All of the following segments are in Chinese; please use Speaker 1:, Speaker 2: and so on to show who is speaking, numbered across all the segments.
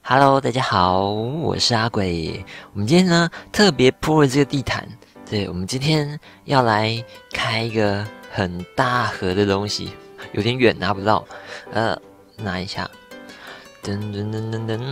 Speaker 1: Hello，大家好，我是阿鬼。我们今天呢特别铺了这个地毯，对，我们今天要来开一个很大盒的东西，有点远拿不到，拿一下，噔噔噔噔噔，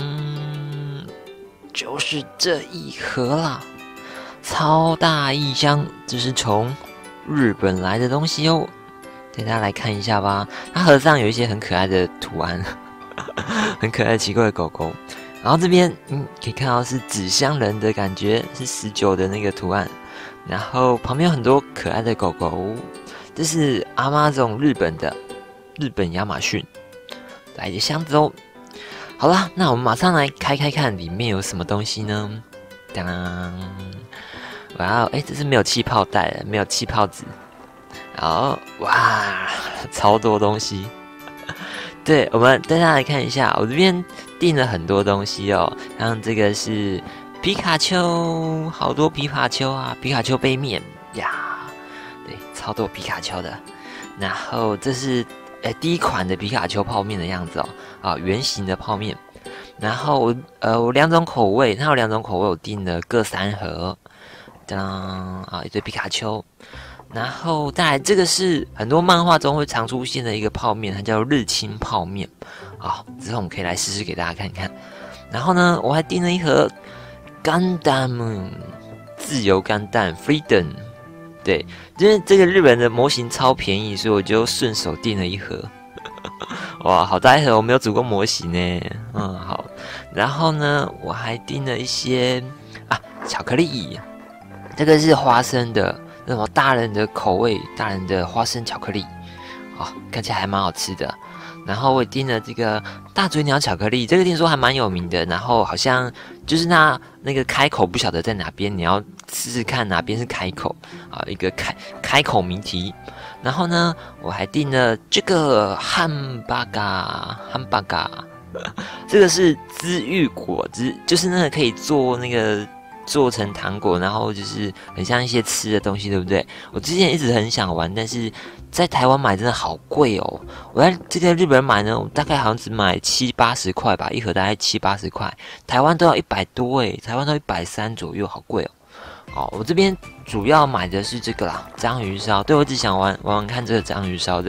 Speaker 1: 就是这一盒啦，超大一箱，这是从日本来的东西哦，带大家来看一下吧。它盒上有一些很可爱的图案。很可爱奇怪的狗狗，然后这边可以看到是纸箱人的感觉，是19的那个图案，然后旁边有很多可爱的狗狗，这是Amazon日本亚马逊来的箱子哦。好啦，那我们马上来开看里面有什么东西呢？当，哇哦，这是没有气泡袋的，没有气泡纸，好，哇，超多东西。对，我们带大家来看一下，我这边订了很多东西哦，像这个是皮卡丘，好多皮卡丘啊，皮卡丘杯面呀，对，超多皮卡丘的。然后这是第一款的皮卡丘泡面的样子哦，圆形的泡面。然后我2种口味，它有2种口味，我订了各3盒，一堆皮卡丘。然后再来，这个是很多漫画中会常出现的一个泡面，它叫日清泡面。之后我们可以来试试给大家看看。然后呢，我还订了一盒钢弹自由钢弹 Freedom， 对，因为这个日本的模型超便宜，所以我就顺手订了一盒。哇，好大一盒，我没有组过模型呢。好。然后呢，我还订了一些巧克力，这个是花生的。那种大人的口味，大人的花生巧克力，看起来还蛮好吃的。然后我也订了这个大嘴鸟巧克力，这个听说还蛮有名的。然后好像就是那个开口不晓得在哪边，你要试试看哪边是开口一个开口谜题。然后呢，我还订了这个汉巴嘎，这个是滋愈果汁，就是那个可以做成糖果，然后就是很像一些吃的东西，对不对？我之前一直很想玩，但是在台湾买真的好贵哦。我在这个日本买呢，我大概好像只买70-80块吧，一盒大概70-80块，台湾都要100多台湾都130左右，好贵哦。我这边主要买的是这个啦，章鱼烧。对，我只想玩看这个章鱼烧的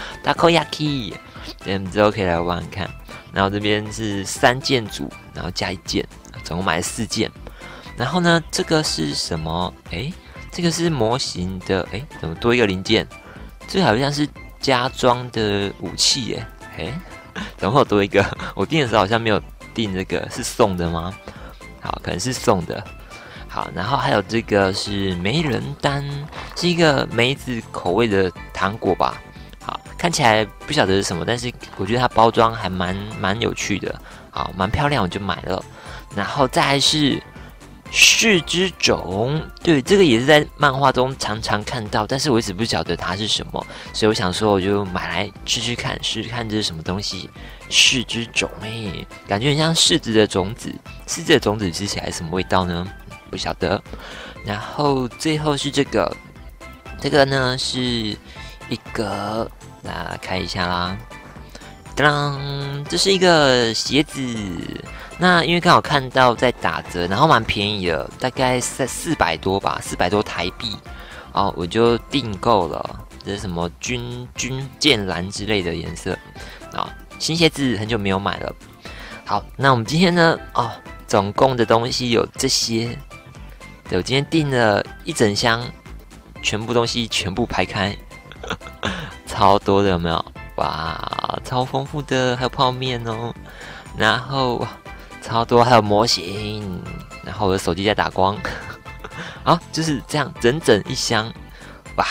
Speaker 1: Takoyaki， 之后可以来玩玩看。然后这边是3件组，然后加1件，总共买了4件。然后呢，这个是什么？这个是模型的，怎么多一个零件？这好像是加装的武器耶，怎么会有多一个？我订的时候好像没有订这个，是送的吗？好，可能是送的。好，然后还有这个是梅人丹，是一个梅子口味的糖果吧？好，看起来不晓得是什么，但是我觉得它包装还蛮有趣的，好，蛮漂亮，我就买了。然后再来是柿之种，对，这个也是在漫画中常常看到，但是我一直不晓得它是什么，所以我想说我就买来试试看这是什么东西。柿之种，感觉很像柿子的种子，柿子的种子吃起来什么味道呢？不晓得。然后最后是这个呢是一个，来开一下啦，当，这是一个鞋子。那因为刚好看到在打折，然后蛮便宜的，大概在400多吧，400多台币，我就订购了。这是什么军舰蓝之类的颜色新鞋子很久没有买了。好，那我们今天呢，总共的东西有这些。对，我今天订了1整箱，全部东西全部排开，超多的，有没有？哇，超丰富的，还有泡面哦，然后超多，还有模型，然后我的手机在打光，好，就是这样，整1箱，哇！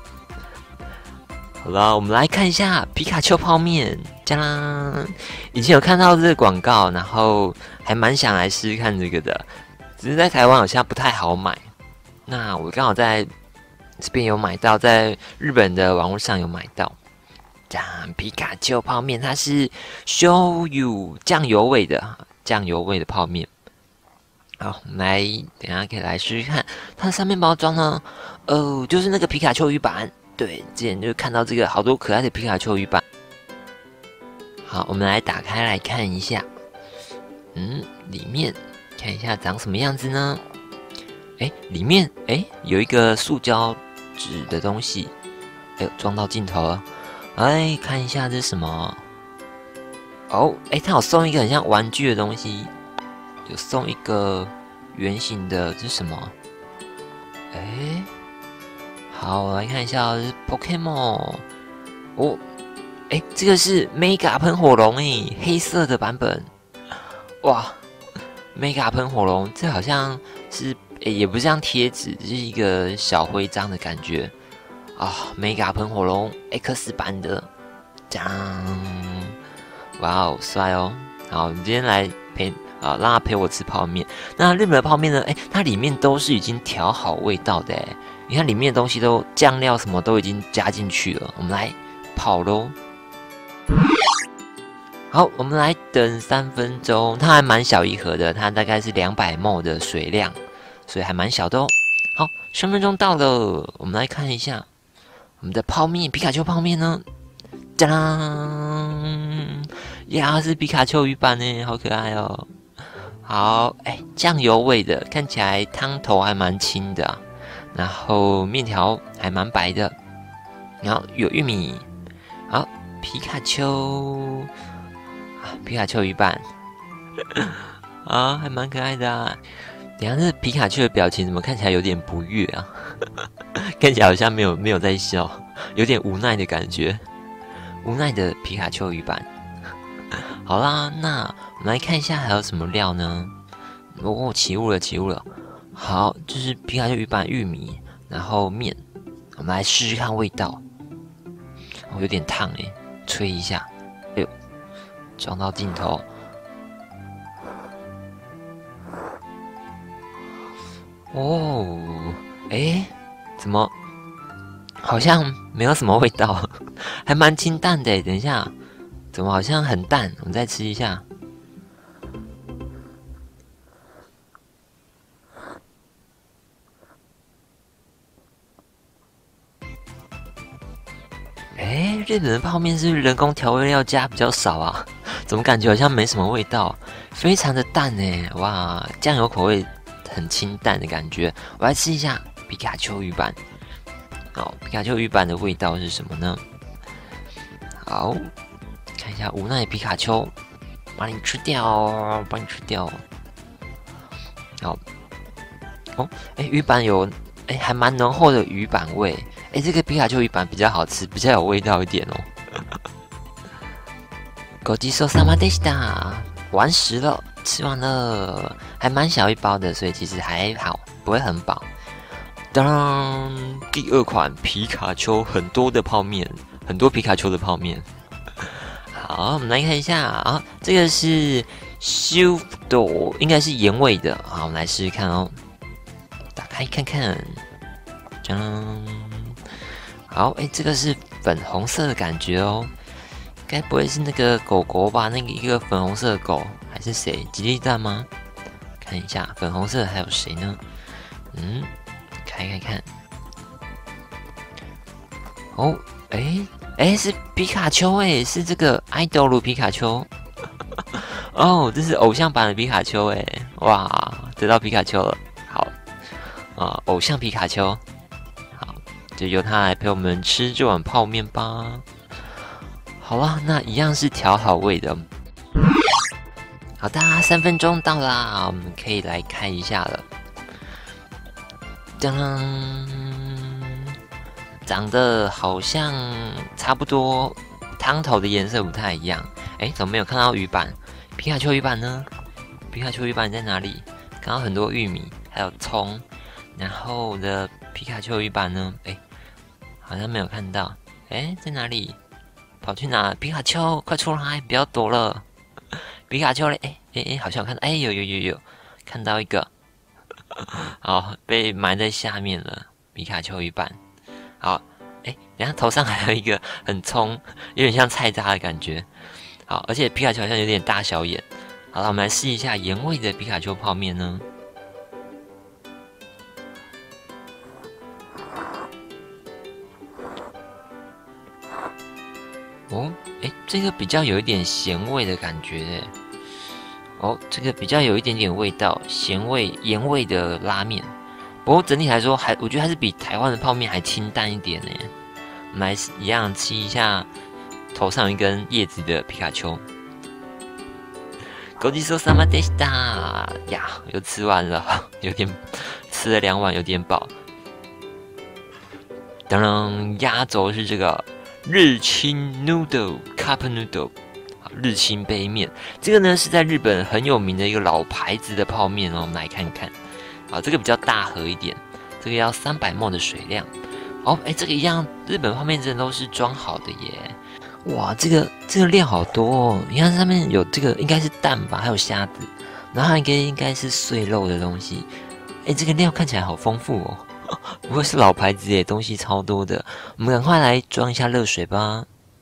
Speaker 1: 好了，我们来看一下皮卡丘泡面，加啦！以前有看到这个广告，然后还蛮想来试试看这个的，只是在台湾好像不太好买。那我刚好在这边有买到，在日本的网络上有买到。皮卡丘泡面，它是 shoyu 酱油味的泡面。好，我们来等一下可以来试试看它的上面包装呢。就是那个皮卡丘鱼板，对，之前就看到这个好多可爱的皮卡丘鱼板。好，我们来打开来看一下。 里面看一下长什么样子呢？里面有一个塑胶纸的东西，撞到镜头了。看一下这是什么？它有送一个很像玩具的东西，有送一个圆形的，这是什么？好，我来看一下，这是 Pokemon。这个是 Mega 喷火龙黑色的版本。哇 ，Mega 喷火龙，这好像是也不像贴纸，就是一个小徽章的感觉啊。Mega 喷火龙 X 版的，这样，哇哦，帅哦！好，我们今天来让他陪我吃泡面。那日本的泡面呢？它里面都是已经调好味道的你看里面的东西都酱料什么都已经加进去了。我们来泡咯。好，我们来等3分钟。它还蛮小一盒的，它大概是200ml 的水量，所以还蛮小的哦。好，3分钟到了，我们来看一下我们的泡面，皮卡丘泡面呢？当当呀，是皮卡丘鱼板呢，好可爱哦。好，酱油味的，看起来汤头还蛮清的啊，然后面条还蛮白的，然后有玉米。好，皮卡丘。皮卡丘鱼板还蛮可爱的啊。等一下，这皮卡丘的表情怎么看起来有点不悦啊？看起来好像没有在笑，有点无奈的感觉。无奈的皮卡丘鱼板。好啦，那我们来看一下还有什么料呢？起雾了。好，就是皮卡丘鱼板、玉米，然后面。我们来试试看味道。有点烫吹一下。撞到镜头，怎么好像没有什么味道，还蛮清淡的。等一下，怎么好像很淡？我们再吃一下。日本的泡面是不是人工调味料加比较少啊？怎么感觉好像没什么味道，非常的淡哇，酱油口味很清淡的感觉。我来吃一下皮卡丘鱼板。好，皮卡丘鱼板的味道是什么呢？好，看一下无奈的皮卡丘，把你吃掉。好，鱼板有还蛮浓厚的鱼板味。这个皮卡丘鱼板比较好吃，比较有味道一点哦。ごちそうさまでした。完食了，吃完了，还蛮小一包的，所以其实还好，不会很饱。当第2款皮卡丘，很多皮卡丘的泡面。好，我们来看一下啊，这个是修豆，应该是盐味的。好，我们来试试看哦，打开看看。好，这个是粉红色的感觉哦，该不会是那个狗狗吧？那个一个粉红色的狗，还是谁？吉利蛋吗？看一下粉红色还有谁呢？开看。是皮卡丘是这个爱豆鲁皮卡丘。这是偶像版的皮卡丘哇，得到皮卡丘了。好，偶像皮卡丘。就由他来陪我们吃这碗泡面吧。好啦，那一样是调好味的。好的，3分钟到啦，我们可以来看一下了。长得好像差不多，汤头的颜色不太一样。怎么没有看到鱼板？皮卡丘鱼板呢？皮卡丘鱼板在哪里？看到很多玉米，还有葱，然后我的皮卡丘鱼板呢？好像没有看到。在哪里？跑去哪？皮卡丘，快出来，不要躲了！皮卡丘嘞！好像有看到。有，看到一个。好，被埋在下面了。皮卡丘鱼板。好，等一下头上还有一个很葱，有点像菜渣的感觉。好，而且皮卡丘好像有点大小眼。好了，我们来试一下盐味的皮卡丘泡面呢。这个比较有一点咸味的感觉哦，这个比较有一点点味道，咸味、盐味的拉面。不过整体来说，我觉得还是比台湾的泡面还清淡一点呢。我们来一样吃一下头上有一根叶子的皮卡丘。ごちそうさまでした呀，又吃完了，有点吃了2碗，有点饱。当然，压轴是这个日清 noodle cup noodle， 日清杯面。这个呢是在日本很有名的一个老牌子的泡面哦。我们来看看，这个比较大盒一点，这个要300ml的水量。哦，这个一样，日本泡面真的都是装好的耶。哇，这个料好多哦！你看上面有这个应该是蛋吧，还有虾子，然后还应该是碎肉的东西。这个料看起来好丰富哦，不过是老牌子耶，东西超多的。我们赶快来装一下热水吧。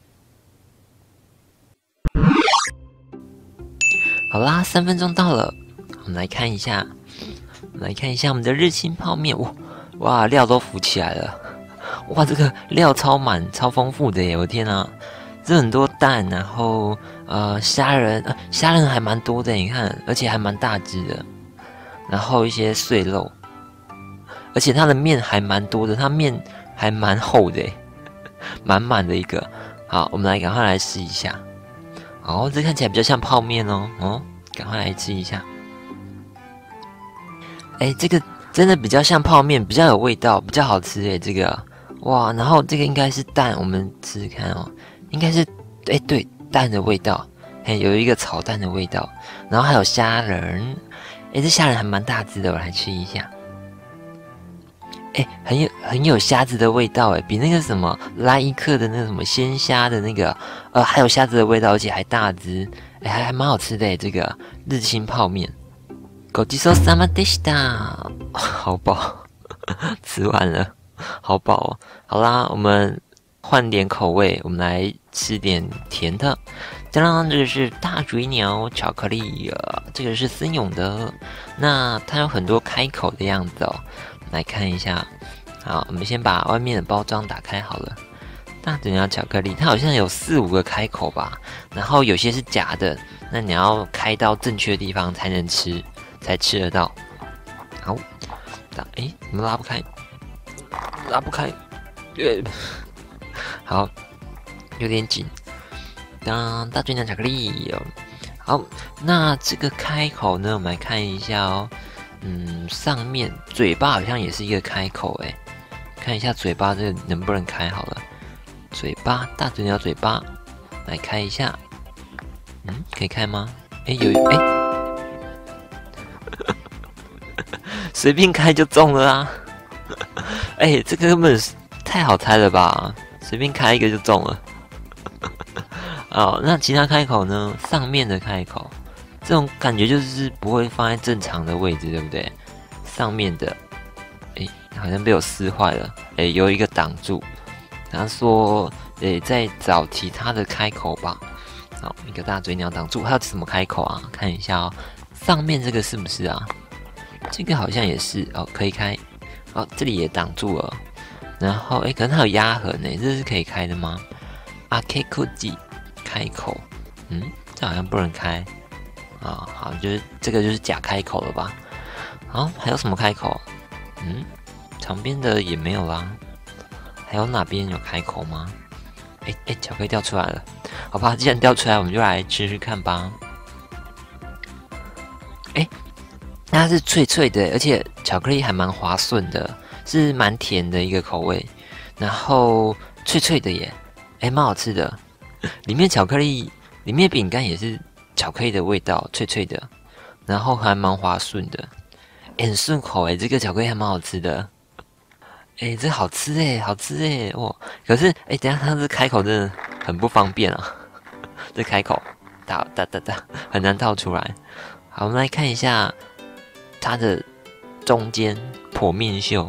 Speaker 1: 好啦，3分钟到了，我们来看一下，我们的日清泡面。哇，料都浮起来了。哇，这个料超满、超丰富的耶！我天啊！这很多蛋，然后虾仁还蛮多的，你看，而且还蛮大只的，然后一些碎肉，而且它的面还蛮多的，它面还蛮厚的，满满的一个。好，我们赶快来试一下。哦，这看起来比较像泡面哦，赶快来吃一下。这个真的比较像泡面，比较有味道，比较好吃这个。哇，然后这个应该是蛋，我们吃吃看哦。应该是，对，蛋的味道，有一个炒蛋的味道，然后还有虾仁，这虾仁还蛮大只的，我来吃一下，很有虾子的味道，比那个什么来一克的那个什么鲜虾的那个，还有虾子的味道，而且还大只，还蛮好吃的，这个日清泡面。ごちそうさまでした，好饱，吃完了，好饱哦。好啦，我们换点口味，我们来吃点甜的。当然，这个是大嘴鸟巧克力，这个是森永的。那它有很多开口的样子哦，来看一下。好，我们先把外面的包装打开好了。大嘴鸟巧克力，它好像有4、5个开口吧，然后有些是假的，那你要开到正确的地方才能吃，才吃得到。好，怎么拉不开？拉不开，好，有点紧。大嘴鸟巧克力哦。好，那这个开口呢，我们来看一下哦。上面嘴巴好像也是一个开口，看一下嘴巴这个能不能开好了。嘴巴，大嘴鸟嘴巴，来开一下。可以开吗？随便开就中了啊！这个根本太好猜了吧？随便开一个就中了。那其他开口呢？上面的开口，这种感觉就是不会放在正常的位置，对不对？上面的，好像被我撕坏了。有一个挡住。他说，再找其他的开口吧。好，一个大嘴鸟挡住，还有什么开口啊？看一下哦，上面这个是不是啊？这个好像也是哦，可以开。这里也挡住了。然后可能它有压痕呢，这是可以开的吗？Akekuji 开口，这好像不能开。好，就是这个就是假开口了吧？好，还有什么开口？旁边的也没有啦。还有哪边有开口吗？巧克力掉出来了。好吧，既然掉出来，我们就来吃吃看吧。它是脆脆的，而且巧克力还蛮滑顺的，是蛮甜的一个口味，然后脆脆的耶，蛮好吃的。里面巧克力，里面饼干也是巧克力的味道，脆脆的，然后还蛮滑顺的，很顺口这个巧克力还蛮好吃的。这好吃好吃哇！可是等一下它这开口真的很不方便啊，这开口打很难倒出来。好，我们来看一下它的中间剖面秀，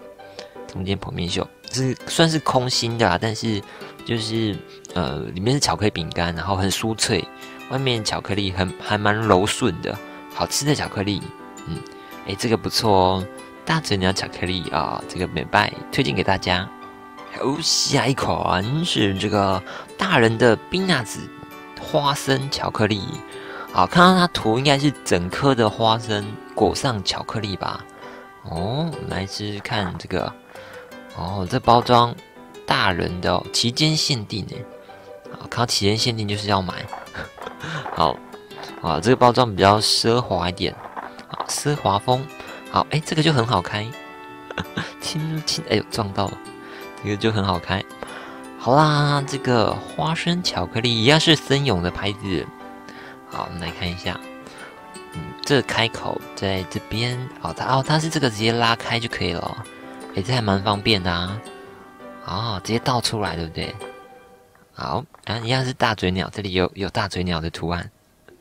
Speaker 1: 是算是空心的啦，但是就是里面是巧克力饼干，然后很酥脆，外面巧克力还蛮柔顺的，好吃的巧克力。这个不错哦。大嘴鸟巧克力这个美拜推荐给大家。下一款是这个大人的冰纳子花生巧克力。 好，看到它图应该是整颗的花生裹上巧克力吧？哦，我们来吃吃看这个。哦，这包装大人的哦，期间限定诶。好，看到期间限定就是要买。好，啊，这个包装比较奢华一点，好，奢华风。好，这个就很好开，轻，哎呦，撞到了，这个就很好开。好啦，这个花生巧克力一样是森永的牌子。好，我们来看一下，这个开口在这边，它是这个直接拉开就可以了。这还蛮方便的啊。直接倒出来，对不对？好，一样是大嘴鸟，这里有大嘴鸟的图案。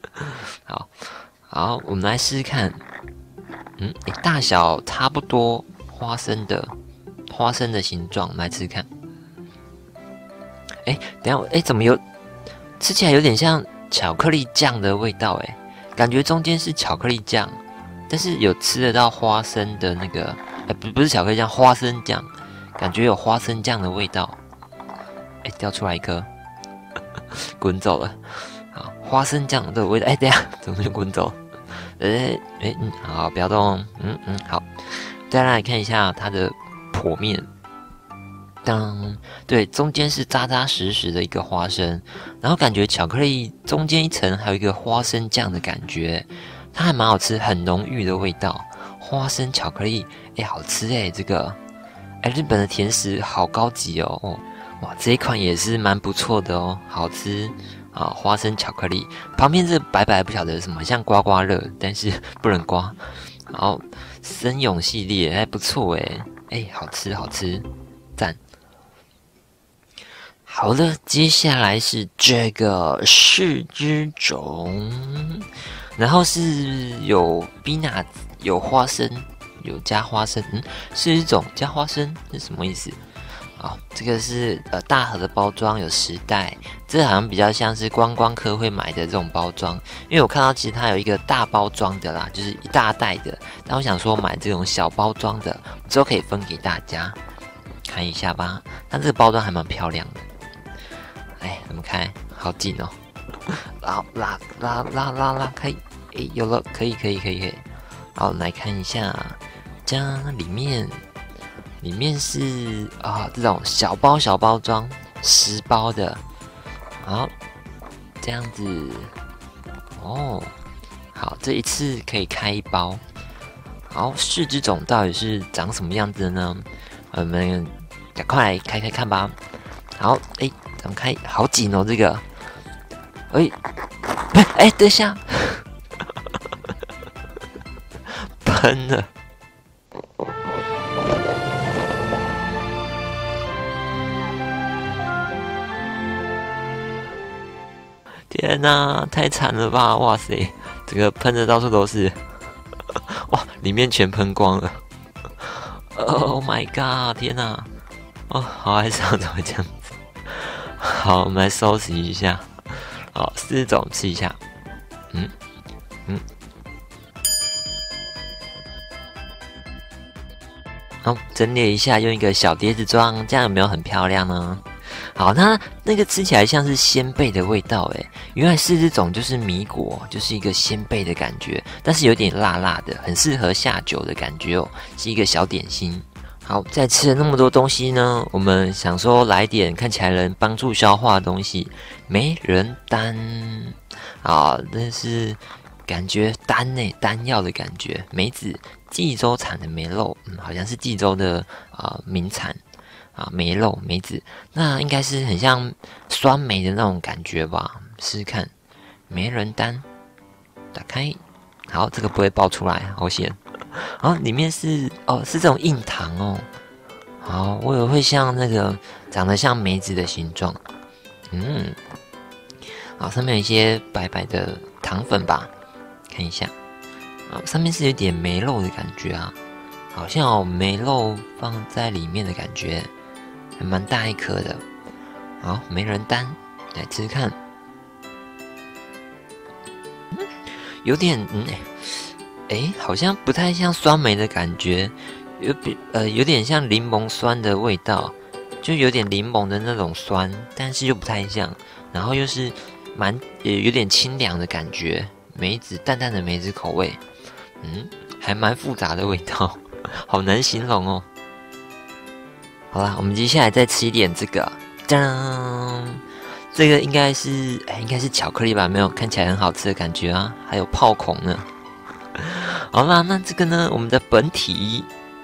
Speaker 1: 好，我们来试试看。大小差不多，花生的形状，来吃吃看。等一下，怎么吃起来有点像巧克力酱的味道？感觉中间是巧克力酱，但是有吃得到花生的那个，不是巧克力酱，花生酱，感觉有花生酱的味道。掉出来一颗，滚走了。好，花生酱的味道。等一下怎么就滚走？好，不要动。好，大家来看一下它的剖面。对，中间是扎扎实实的一个花生，然后感觉巧克力中间一层还有一个花生酱的感觉，它还蛮好吃，很浓郁的味道。花生巧克力，好吃这个，日本的甜食好高级哦。哇，这一款也是蛮不错的哦，好吃啊！花生巧克力旁边这白白不晓得什么，像刮刮乐，但是不能刮。然后森永系列还不错好吃，赞。好的，接下来是这个柿之种，然后是有 peanut 有花生，有加花生，柿之种加花生是什么意思？这个是大盒的包装，有10袋，这好像比较像是观光客会买的这种包装，因为我看到其实它有一个大包装的啦，就是一大袋的，但我想说买这种小包装的，之后可以分给大家看一下吧。它这个包装还蛮漂亮的，怎么开？好紧哦，拉开，有了，可以。好，来看一下，这样里面是这种小包装10包的，好，这样子哦，好，这一次可以开1包。好，柿之种到底是长什么样子的呢？我们赶快来开看吧。好，咱们开，好紧哦，这个，等一下，喷了。天哪，太惨了吧！哇塞，这个喷的到处都是，哇，里面全喷光了。Oh my god！ 天哪，好哀伤，怎么会这样子？好，我们来收拾一下。好，4种吃一下。好，整理一下，用一个小碟子装，这样有没有很漂亮呢？好，那个吃起来像是鲜贝的味道，原来柿之种就是米果，就是一个鲜贝的感觉，但是有点辣辣的，很适合下酒的感觉哦，是一个小点心。好，在吃了那么多东西呢，我们想说来点看起来能帮助消化的东西，梅仁丹。但是感觉丹药的感觉，梅子，济州产的梅肉，好像是济州的名产。梅子，那应该是很像酸梅的那种感觉吧？试试看，梅仁丹，打开，好，这个不会爆出来，好险。然后里面是这种硬糖哦。好，我以为会像那个长得像梅子的形状。好，上面有一些白白的糖粉吧，看一下。好，上面是有点梅肉的感觉啊，好像有梅肉放在里面的感觉。还蛮大一颗的，好，梅仁丹，来吃吃看，有点，好像不太像酸梅的感觉，有点像柠檬酸的味道，就有点柠檬的那种酸，但是又不太像，然后又是有点清凉的感觉， 梅子，淡淡的梅子口味，还蛮复杂的味道，好难形容哦。好啦，我们接下来再吃一点这个，当，这个应该是巧克力吧？没有，看起来很好吃的感觉啊，还有炮孔呢。好啦，那这个呢，我们的本体，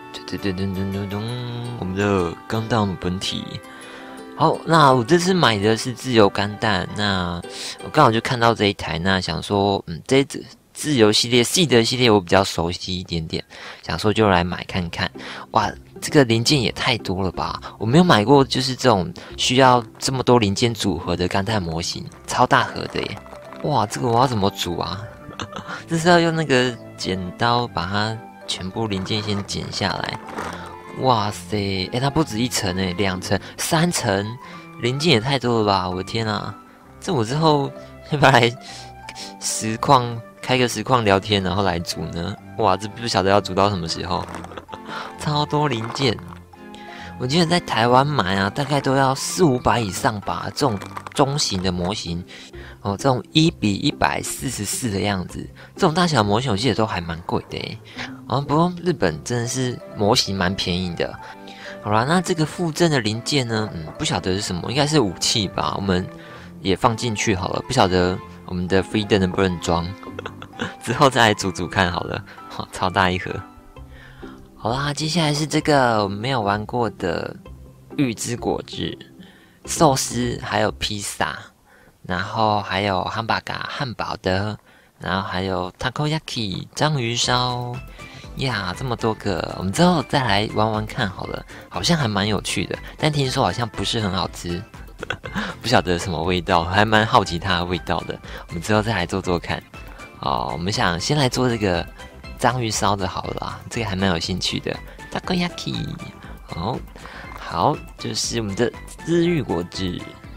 Speaker 1: 我们的钢弹本体。好，那我这次买的是自由钢弹，那我刚好就看到这一台，那想说，这一自由系列、系的系列我比较熟悉一点点，想说就来买看看。哇，这个零件也太多了吧！我没有买过，就是这种需要这么多零件组合的钢弹模型，超大盒的耶！哇，这个我要怎么组啊？这是要用那个剪刀把它全部零件先剪下来。哇塞，它不止1层诶，2层、3层，零件也太多了吧！我的天啊，这我之后要不要来开个实况聊天，然后来组呢？哇，这不晓得要组到什么时候，超多零件。我记得在台湾买啊，大概都要400-500以上吧。这种中型的模型，这种1:144的样子，这种大小模型我记得都还蛮贵的耶。不过日本真的是模型蛮便宜的。好啦，那这个附赠的零件呢，不晓得是什么，应该是武器吧。我们也放进去好了，不晓得我们的 Freedom 能不能装，之后再来组组看好了。超大一盒。好啦，接下来是这个我们没有玩过的预知果汁、寿司，还有披萨，然后还有汉堡的，然后还有 takoyaki 章鱼烧呀，这么多个，我们之后再来玩玩看好了，好像还蛮有趣的，但听说好像不是很好吃，不晓得什么味道，还蛮好奇它的味道的，我们之后再来做做看。我们想先来做这个章鱼烧的好了啦，这个还蛮有兴趣的 takoyaki。 好，就是我们的日遇果汁。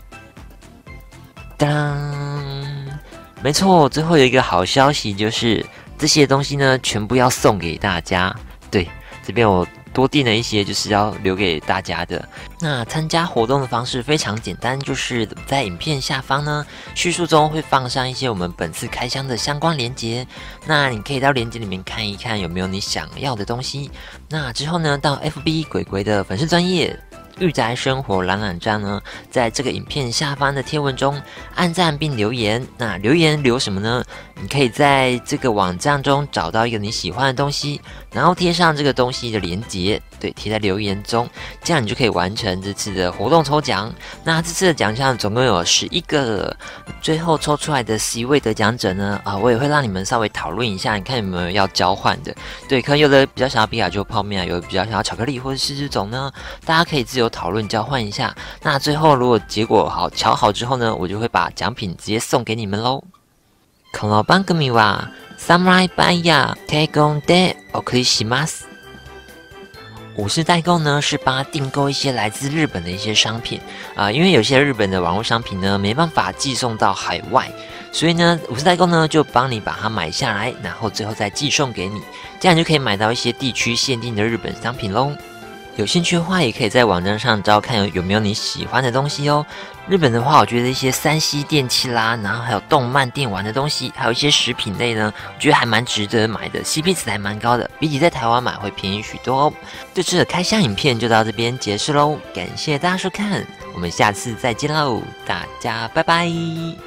Speaker 1: 当，没错，最后有一个好消息，就是这些东西呢全部要送给大家。对，这边我多订了一些，就是要留给大家的。那参加活动的方式非常简单，就是在影片下方呢叙述中会放上一些我们本次开箱的相关连结，那你可以到连结里面看一看有没有你想要的东西。那之后呢，到 FB 鬼鬼的粉丝专页御宅生活懒懒站呢，在这个影片下方的贴文中按赞并留言。那留言留什么呢？你可以在这个网站中找到一个你喜欢的东西，然后贴上这个东西的连结，对，贴在留言中，这样你就可以完成这次的活动抽奖。那这次的奖项总共有11个，最后抽出来的11位得奖者呢，我也会让你们稍微讨论一下，你看有没有要交换的。对，可能有的比较想要皮卡丘泡面，有的比较想要巧克力或者是这种呢，大家可以自由讨论交换一下。那最后如果結果瞧好之后呢，我就会把奖品直接送给你们咯。この番組はサムライバイヤー提供でお送りします。武士代购呢是帮他订购一些来自日本的一些商品因为有些日本的网络商品呢没办法寄送到海外，所以呢武士代购呢就帮你把它买下来，然后最后再寄送给你，这样就可以买到一些地区限定的日本商品咯。有兴趣的话，也可以在网站上找看有没有你喜欢的东西哦。日本的话，我觉得一些3C 电器啦，然后还有动漫电玩的东西，还有一些食品类呢，我觉得还蛮值得买的 ，CP 值还蛮高的，比起在台湾买会便宜许多哦。这次的开箱影片就到这边结束喽，感谢大家收看，我们下次再见喽，大家拜拜。